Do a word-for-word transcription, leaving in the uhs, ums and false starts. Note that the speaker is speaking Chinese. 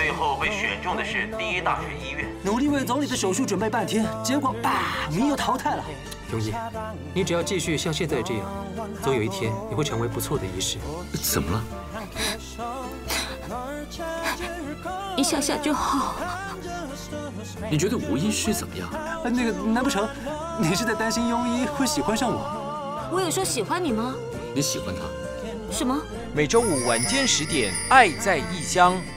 最后被选中的是第一大学医院。 努力为总理的手术准备半天，结果叭，你又淘汰了。 永义，你只要继续像现在这样，总有一天你会成为不错的医师。 怎么了？ 一下下就好。 你觉得吴医师怎么样？ 那个，难不成你是在担心庸医会喜欢上我？ 我有说喜欢你吗？ 你喜欢他？ 什么？ 每周五晚间十点，《爱在异乡》。